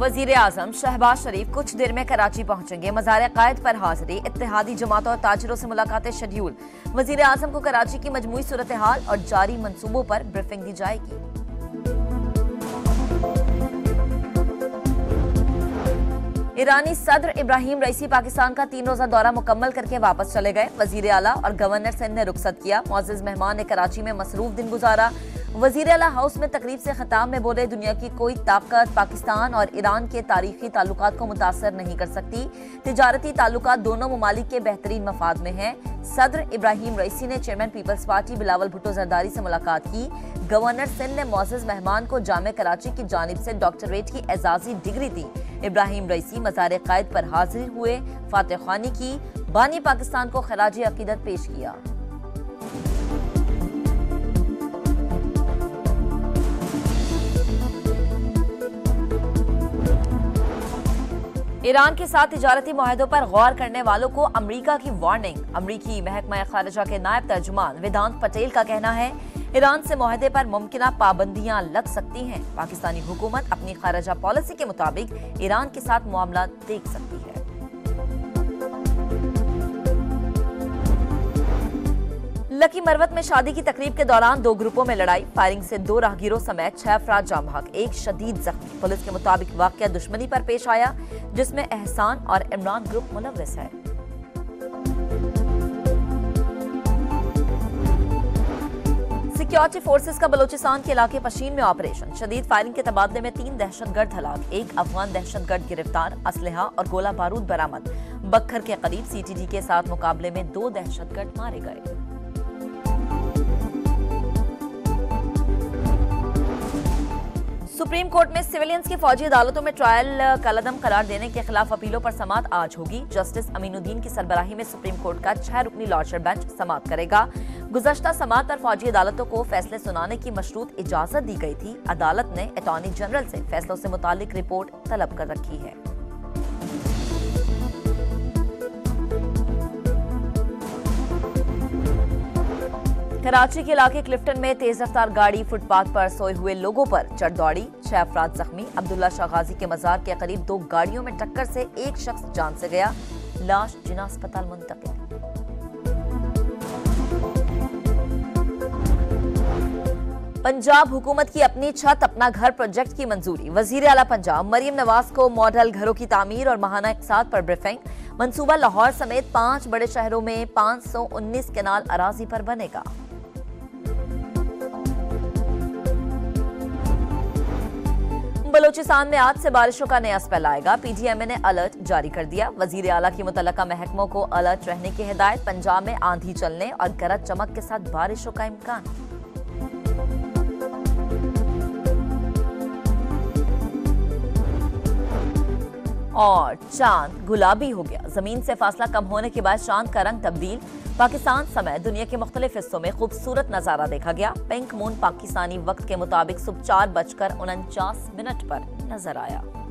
वजीर आजम शहबाज शरीफ कुछ देर में कराची पहुंचेंगे। मज़ार-ए-क़ायद पर हाजिरी, इत्तेहादी जमातों और ताजिरों से मुलाकातें शेड्यूल। वजीर आजम को कराची की मजमूई सूरत हाल और जारी मंसूबों पर ब्रीफिंग दी जाएगी। ईरानी सदर इब्राहिम रईसी पाकिस्तान का 3 रोजा दौरा मुकम्मल करके वापस चले गए। वजीर आला और गवर्नर सिंध ने रुखसत किया। मुअज़्ज़िज़ मेहमान ने कराची में मसरूफ दिन गुजारा। वजीर आला हाउस में तकरीब से खिताब में बोले, दुनिया की कोई ताकत पाकिस्तान और ईरान के तारीखी ताल्लुकात को मुतासर नहीं कर सकती। तिजारती ताल्लुकात दोनों ममालिक के बेहतरीन मफाद में हैं। सदर इब्राहिम रईसी ने chairman people's party Bilawal Bhutto Zardari से मुलाकात की। गवर्नर सिंध ने मुअज़्ज़िज़ मेहमान को जामे कराची की जानिब से डॉक्टरेट की एजाजी डिग्री दी। इब्राहिम रईसी मज़ार-ए-क़ायद पर हाजिर हुए, फातिह ख़्वानी की, बानी पाकिस्तान को खराज अकीदत पेश किया। ईरान के साथ तिजारती मुआहदों पर गौर करने वालों को अमरीका की वार्निंग। अमरीकी महकमा खारिजा के नायब तर्जुमान वेदांत पटेल का कहना है, ईरान से मुआहदे पर मुमकिना पाबंदियां लग सकती हैं। पाकिस्तानी हुकूमत अपनी खारिजा पॉलिसी के मुताबिक ईरान के साथ मामला देख सकती है। लकी मरवत में शादी की तकरीब के दौरान 2 ग्रुपों में लड़ाई, फायरिंग से 2 राहगीरों समेत 6 अफराद जाम बहक, 1 शदीद जख्मी। पुलिस के मुताबिक वाकया दुश्मनी पर पेश आया, जिसमें एहसान और इमरान ग्रुप मुलव्वस है। सिक्योरिटी फोर्सेस का बलोचिस्तान के इलाके पशीन में ऑपरेशन। शदीद फायरिंग के तबादले में 3 दहशतगर्द हलाक, 1 अफगान दहशतगर्द गिरफ्तार, असलहा और गोला बारूद बरामद। बखर के करीब सीटीडी के साथ मुकाबले में 2 दहशतगर्द मारे गए। सुप्रीम कोर्ट में सिविलियंस की फौजी अदालतों में ट्रायल कलअदम करार देने के खिलाफ अपीलों पर समाअत आज होगी। जस्टिस अमीनुद्दीन की सरबराही में सुप्रीम कोर्ट का 6 रुकनी लॉर्डशिप बेंच समाअत करेगा। गुज़श्ता समाअत पर फौजी अदालतों को फैसले सुनाने की मशरूत इजाजत दी गई थी। अदालत ने अटॉर्नी जनरल से फैसलों से मुतालिक रिपोर्ट तलब कर रखी है। कराची के इलाके क्लिफ्टन में तेज रफ्तार गाड़ी फुटपाथ पर सोए हुए लोगों पर चढ़ दौड़ी, 6 अफराद जख्मी। अब्दुल्ला शाह गाजी के मजार के करीब 2 गाड़ियों में टक्कर से 1 शख्स जान से गया, लाश जिना अस्पताल मुंतकिल। पंजाब हुकूमत की अपनी छत अपना घर प्रोजेक्ट की मंजूरी। वजीर आला पंजाब मरियम नवाज को मॉडल घरों की तामीर और माहाना इक़्तिसाद पर ब्रीफिंग। मंसूबा लाहौर समेत 5 बड़े शहरों में 519 केनाल अराजी पर बनेगा। बलोचिस्तान में आज से बारिशों का नया स्पेल आएगा। पीडीएमए ने अलर्ट जारी कर दिया। वजीर आला की मुतल्लका महकमों को अलर्ट रहने की हिदायत। पंजाब में आंधी चलने और गरज चमक के साथ बारिशों का इम्कान। और चांद गुलाबी हो गया। जमीन से फासला कम होने के बाद चांद का रंग तब्दील। पाकिस्तान समेत दुनिया के मुख्तलिफ हिस्सों में खूबसूरत नजारा देखा गया। पिंक मून पाकिस्तानी वक्त के मुताबिक सुबह 4:49 पर नजर आया।